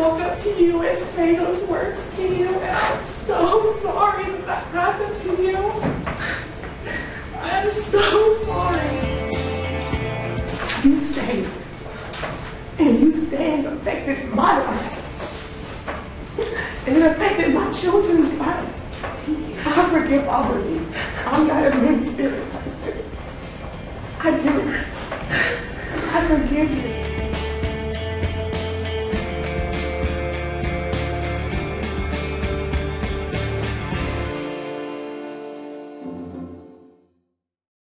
walk up to you and say those words to you, and I'm so sorry that happened to you. I am so sorry. You stayed, and you stayed affected my life, and it affected my children's lives. I forgive all of you. I'm not a mean spirit person. I do. I forgive you.